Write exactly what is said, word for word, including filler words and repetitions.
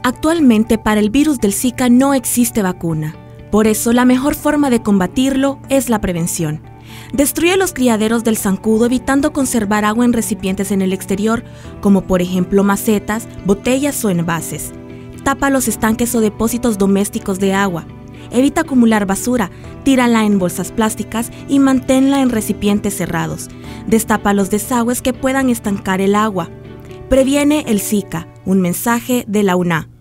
Actualmente para el virus del Zika no existe vacuna. Por eso la mejor forma de combatirlo es la prevención. Destruye los criaderos del zancudo evitando conservar agua en recipientes en el exterior, como por ejemplo macetas, botellas o envases. Tapa los estanques o depósitos domésticos de agua. Evita acumular basura, tírala en bolsas plásticas y manténla en recipientes cerrados. Destapa los desagües que puedan estancar el agua. Previene el Zika. Un mensaje de la U N A.